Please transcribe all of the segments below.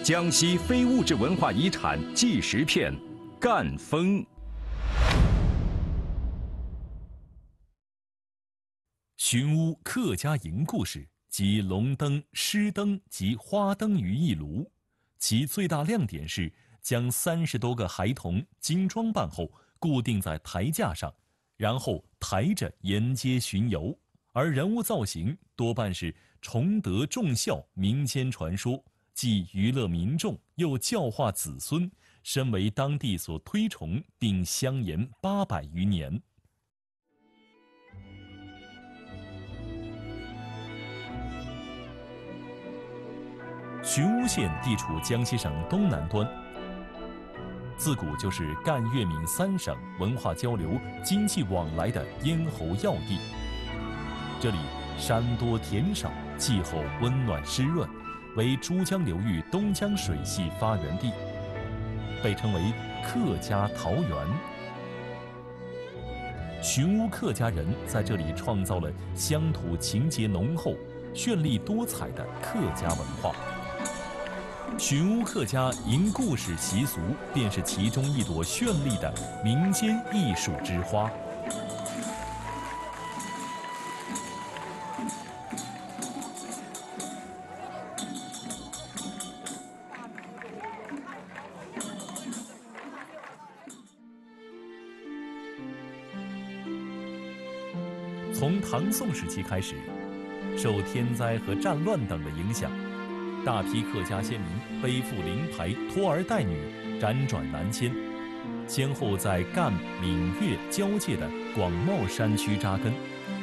江西非物质文化遗产纪实片《赣风》。 寻屋客家营故事集龙灯、狮灯及花灯于一炉，其最大亮点是将30多个孩童精装扮后固定在台架上，然后抬着沿街巡游，而人物造型多半是崇德重孝民间传说，既娱乐民众又教化子孙，深为当地所推崇，并相沿800余年。寻屋县地处江西省东南端，自古就是赣粤闽3省文化交流、经济往来的咽喉要地。这里山多田少，气候温暖湿润，为珠江流域东江水系发源地，被称为客家桃源。寻屋客家人在这里创造了乡土情节浓厚、绚丽多彩的客家文化。寻屋客家营故事习俗，便是其中一朵绚丽的民间艺术之花。从唐宋时期开始，受天灾和战乱等的影响，大批客家先民背负灵牌，拖儿带女，辗转南迁，先后在赣闽粤交界的广袤山区扎根。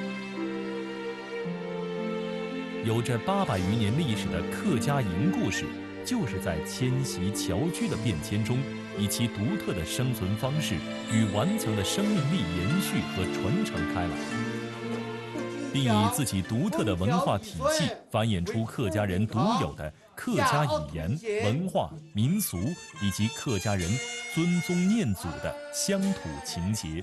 有着800余年历史的客家营故事，就是在迁徙侨居的变迁中，以其独特的生存方式与顽强的生命力延续和传承开来，并以自己独特的文化体系繁衍出客家人独有的客家语言、文化、民俗，以及客家人尊宗念祖的乡土情结。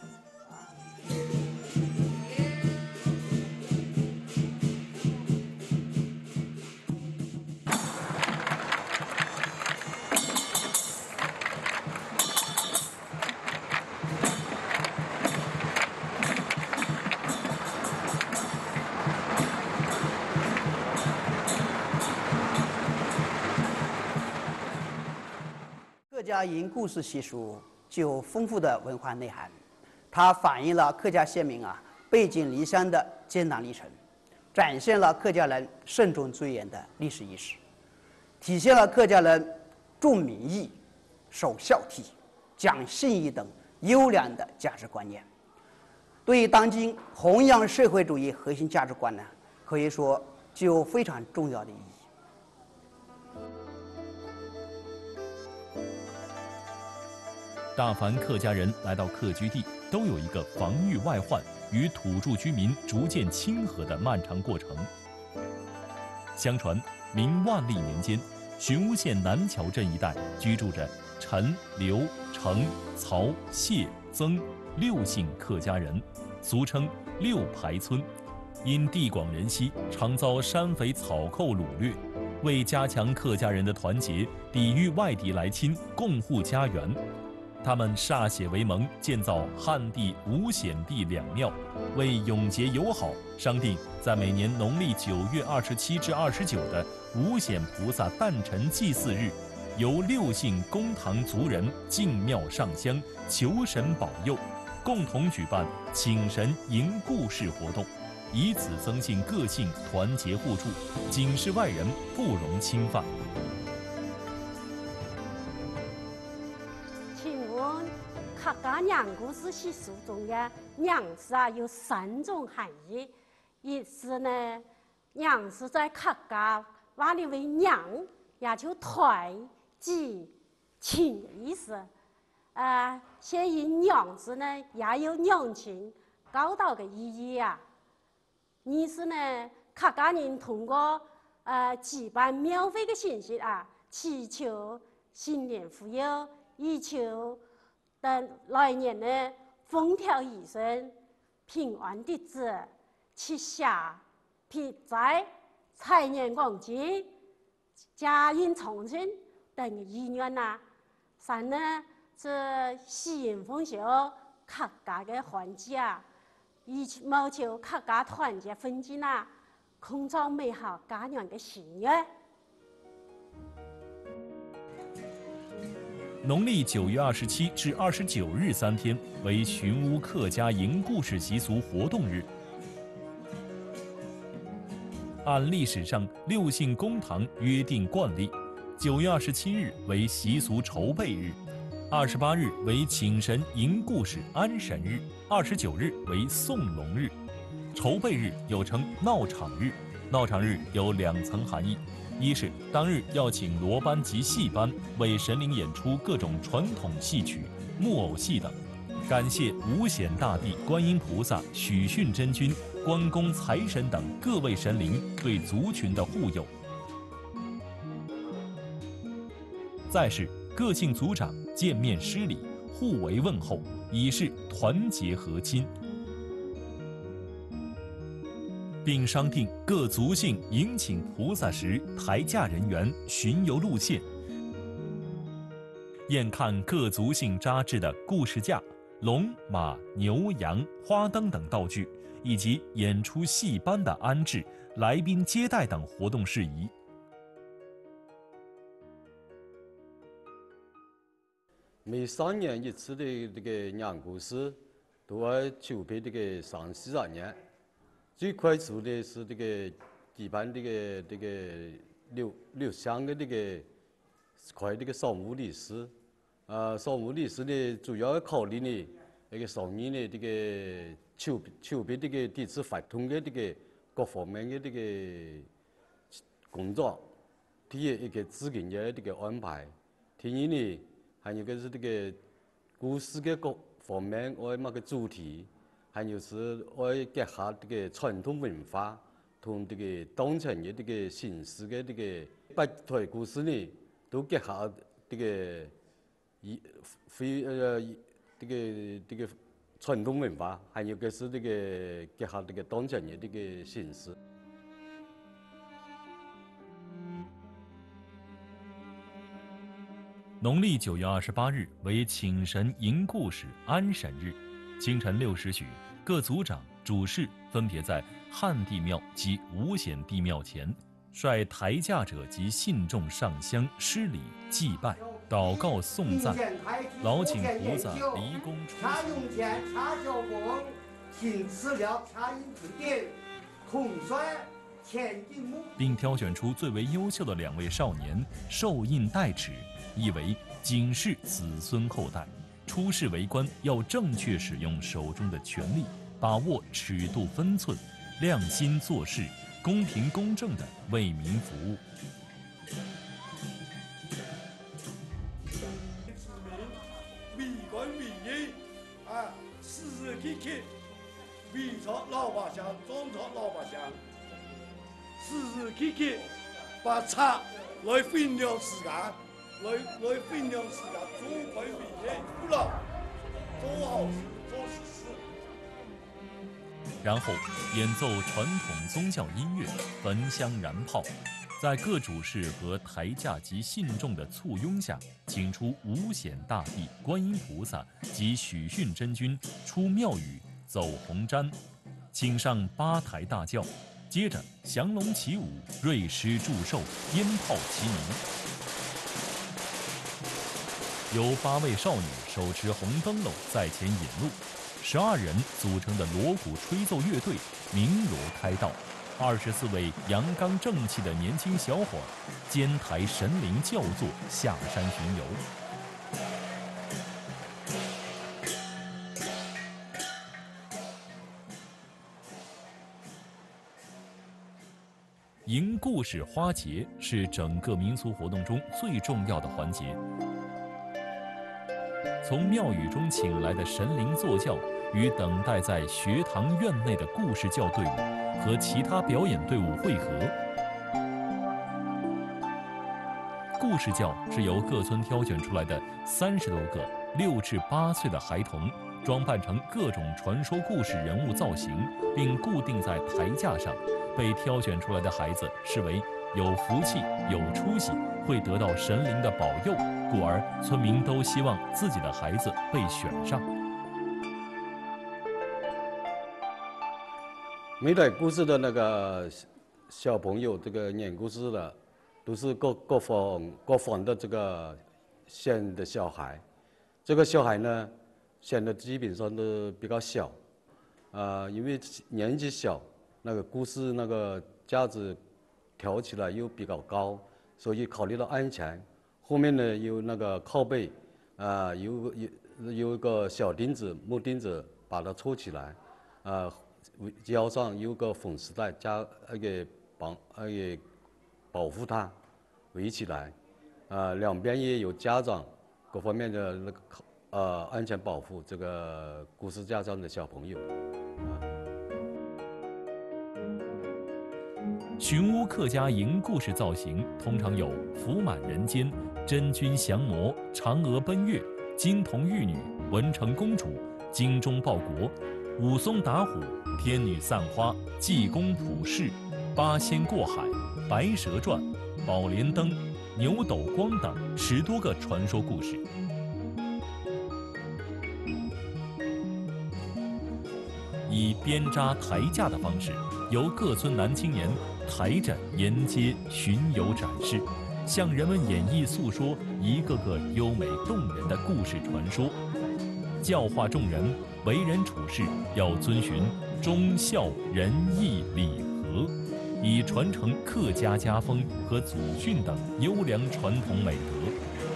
客家营故事习俗具有丰富的文化内涵，它反映了客家先民背井离乡的艰难历程，展现了客家人慎终追远的历史意识，体现了客家人重民义、守孝悌、讲信义等优良的价值观念。对于当今弘扬社会主义核心价值观呢，可以说具有非常重要的意义。 大凡客家人来到客居地，都有一个防御外患与土著居民逐渐亲和的漫长过程。相传，明万历年间，寻屋县南桥镇一带居住着陈、刘、程、曹、谢、曾6姓客家人，俗称6排村。因地广人稀，常遭山匪草寇掳掠。为加强客家人的团结，抵御外敌来侵，共护家园，他们歃血为盟，建造汉地五显地2庙，为永结友好，商定在每年农历9月27至29的五显菩萨诞辰祭祀日，由6姓公堂族人进庙上香，求神保佑，共同举办请神迎故事活动，以此增进各姓团结互助，警示外人不容侵犯。 客家娘故事习俗中的娘字有3种含义。一是呢，娘是在客家话里为娘，也就团结亲的意思。现以娘字呢，也有娘亲高道的意义啊。二是呢，客家人通过举办庙会的形式祈求新年福佑，以求等来年呢风调雨顺、平安地子、七下避灾、财源广进、家运昌盛、 等个医院呐，三呢这新丰秀客家的环境啊，以谋求客家团结奋进呐，创造美好家园的心愿。 农历9月27至29日3天为寻屋客家迎故事习俗活动日。按历史上六姓公堂约定惯例，9月27日为习俗筹备日，28日为请神迎故事安神日，29日为送龙日。筹备日又称闹场日，闹场日有2层含义。一是当日要请罗班及戏班为神灵演出各种传统戏曲、木偶戏等，感谢五显大帝观音菩萨、许逊真君、关公、财神等各位神灵对族群的护佑。再是各姓族长见面施礼，互为问候，以示团结和亲，并商定各族姓迎请菩萨时抬驾人员、巡游路线，验看各族姓扎制的故事架、龙、马、牛、羊、花灯等道具，以及演出戏班的安置、来宾接待等活动事宜。 每3年一次的这个讲故事，都要筹备这个3-4年。最快速的是这个举办这个六乡的这个开这个扫墓仪式，扫墓仪式呢主要考虑呢那个上面呢这个筹备这个地质发通的这个各方面的这个工作，第一个资金的这个安排，第二呢还有个是这个故事的各方面我那个主题。还有是我结合这个传统文化同这个当前的这个形式的这个八台故事呢，都结合这个这个传统文化，还有个是这个结合这个当前的这个形式。 农历9月28日为请神迎故事安神日，清晨6时许。各族长、主事分别在汉地庙及五显地庙前，率抬驾者及信众上香施礼祭拜、祷告颂赞，劳请菩萨离宫出茶用钱、茶交工，请赐了茶饮提点，统帅前进目， 并挑选出最为优秀的2位少年受印代旨，意为警示子孙后代。出仕为官要正确使用手中的权力，把握尺度分寸，亮心做事，公平公正地为民服务。 为官为民时时刻刻为着老百姓，帮助老百姓，时时刻刻把茶来分量时间。来分量时间，做快为民，不了，做好事，做实事。 然后演奏传统宗教音乐，焚香燃炮，在各主事和抬驾及信众的簇拥下，请出五显大帝观音菩萨及许逊真君出庙宇走红毡，请上8抬大轿，接着降龙起舞，瑞狮祝寿，鞭炮齐鸣。由8位少女手持红灯笼在前引路，12人组成的锣鼓吹奏乐队鸣锣开道，24位阳刚正气的年轻小伙肩抬神灵轿座下山巡游。迎故事花节是整个民俗活动中最重要的环节。从庙宇中请来的神灵坐轿，与等待在学堂院内的故事教队伍和其他表演队伍会合。故事教是由各村挑选出来的30多个6至8岁的孩童，装扮成各种传说故事人物造型，并固定在台架上。被挑选出来的孩子视为有福气、有出息，会得到神灵的保佑，故而村民都希望自己的孩子被选上。 每代故事的那个小朋友，这个演故事的，都是各方的这个选的小孩。这个小孩呢，选的基本上都比较小，因为年纪小，那个故事那个价值调起来又比较高，所以考虑到安全，后面呢有那个靠背，有一个小钉子、木钉子把它戳起来，腰上有个粉丝带加保护它，围起来，两边也有家长各方面的那个安全保护这个故事架上的小朋友。 寻屋客家营故事造型通常有福满人间、真君降魔、嫦娥奔月、金童玉女、文成公主、精忠报国、武松打虎、天女散花、济公普世、八仙过海、白蛇传、宝莲灯、牛斗光等10多个传说故事。以编扎台架的方式，由各村男青年抬着沿街巡游展示，向人们演绎诉说一个个优美动人的故事传说，教化众人为人处事要遵循忠孝仁义礼和，以传承客家家风和祖训等优良传统美德。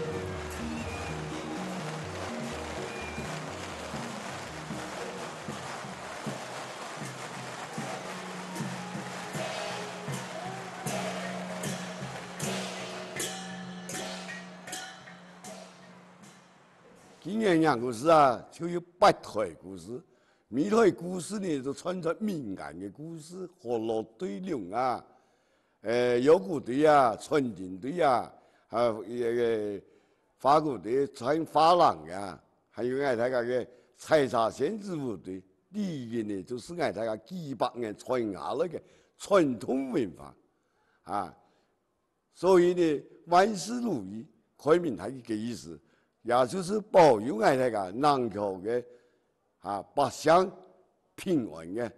今年讲故事啊，就有8台故事，每台故事呢都穿着民间的故事，河洛对龙啊，腰鼓队啊，春田队啊，还有那个法鼓队穿法郎啊，还有俺大家的采茶仙子舞队，第一个呢就是俺大家几百年传下来的传统文化啊，所以呢万事如意，开明他一个意思。也就是保佑俺那个南桥的百姓平安的。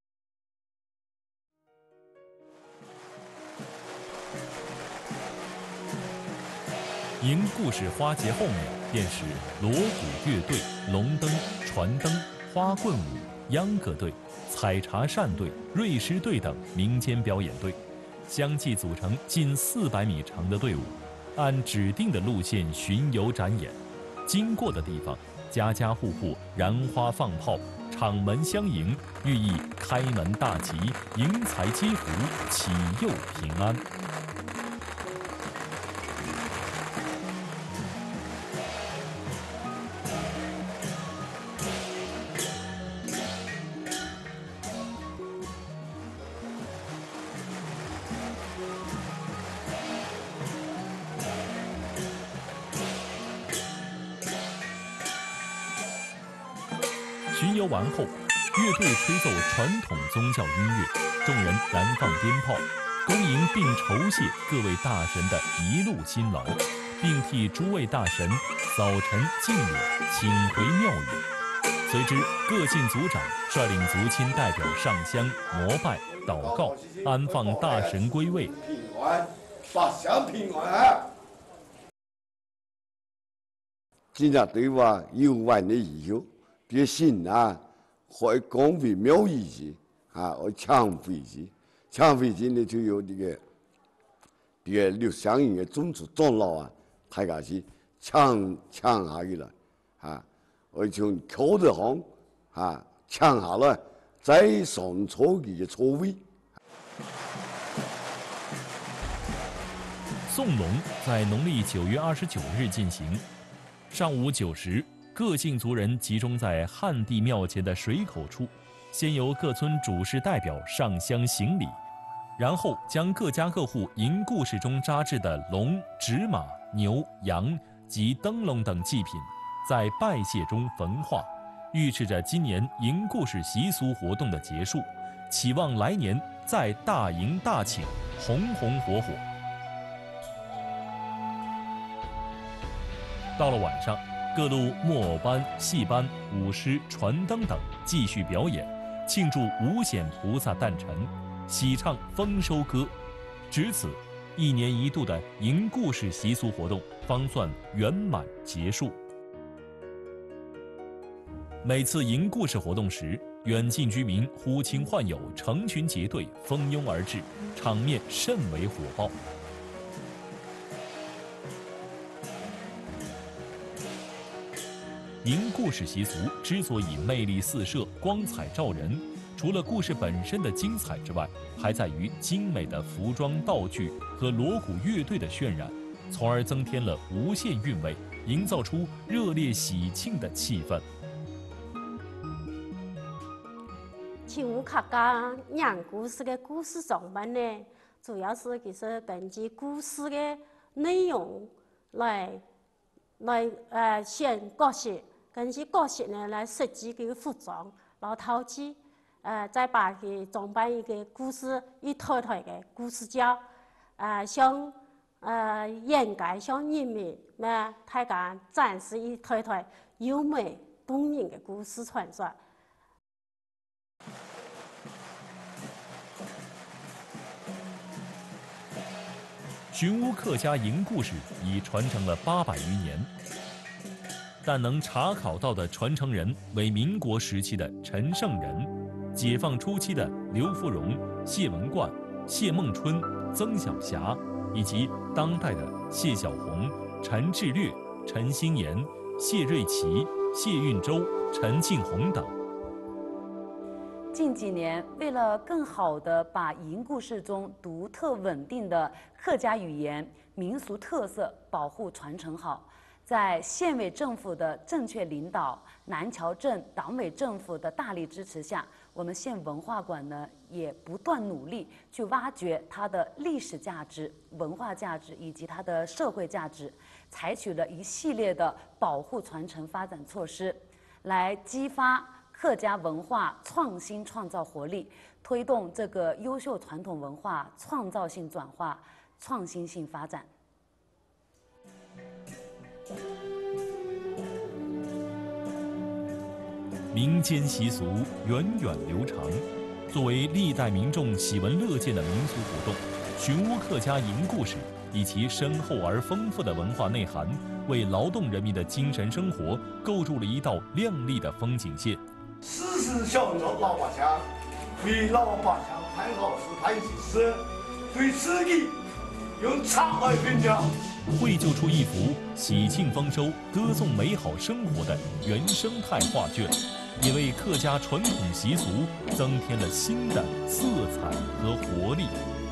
营故事花节后面便是锣鼓乐队、龙灯、船灯、花棍舞、秧歌队、采茶扇队、瑞狮队等民间表演队，相继组成近400米长的队伍，按指定的路线巡游展演，经过的地方，家家户户燃花放炮，场门相迎，寓意开门大吉、迎财接福、祈佑平安。巡游完后，乐队吹奏传统宗教音乐，众人燃放鞭炮，恭迎并酬谢各位大神的一路辛劳，并替诸位大神早晨敬礼，请回庙宇。随之，各进族长率领族亲代表上香、膜拜、祷告，安放大神归位。 平安，百姓平安。今日对话游玩的以后。别信啊，可以讲为庙宇去我抢飞机，抢飞机呢就有这个刘湘营的宗族长老大家去抢下去了我从桥头行抢下来，再上车的车位。 送龙在农历9月29日进行，上午9时。各姓族人集中在汉地庙前的水口处，先由各村主事代表上香行礼，然后将各家各户营故事中扎制的龙、纸马、牛、羊及灯笼等祭品，在拜谢中焚化，预示着今年营故事习俗活动的结束，期望来年再大迎大请，红红火火。到了晚上，各路木偶班、戏班、舞狮、传灯等继续表演，庆祝五显菩萨诞辰，喜唱丰收歌。至此，1年1度的迎故事习俗活动方算圆满结束。每次迎故事活动时，远近居民呼亲唤友，成群结队，蜂拥而至，场面甚为火爆。迎故事习俗之所以魅力四射、光彩照人，除了故事本身的精彩之外，还在于精美的服装道具和锣鼓乐队的渲染，从而增添了无限韵味，营造出热烈喜庆的气氛。 请我客家讲故事的故事装扮呢，主要是就是根据故事的内容来选角色，根据角色呢来设计这个服装，然后套具，再把它装扮一个故事一套套的故事角，向掩盖向人民大家展示一套套优美动人的故事传说。 寻屋客家迎故事已传承了800余年，但能查考到的传承人为民国时期的陈胜仁，解放初期的刘福荣、谢文冠、谢梦春、曾小霞，以及当代的谢小红、陈志略、陈新言、谢瑞琪、谢运洲、陈庆红等。 近几年，为了更好地把迎故事中独特稳定的客家语言、民俗特色保护传承好，在县委政府的正确领导、南桥镇党委政府的大力支持下，我们县文化馆呢也不断努力去挖掘它的历史价值、文化价值以及它的社会价值，采取了一系列的保护传承发展措施，来激发客家文化创新创造活力，推动这个优秀传统文化创造性转化、创新性发展。 民间习俗源远流长，作为历代民众喜闻乐见的民俗活动，寻屋客家迎故事以其深厚而丰富的文化内涵，为劳动人民的精神生活构筑了一道亮丽的风景线。 时时想着老百姓，为老百姓办好事、办喜事，对自己用长爱评价， 绘就出一幅喜庆丰收、歌颂美好生活的原生态画卷，也为客家传统习俗增添了新的色彩和活力。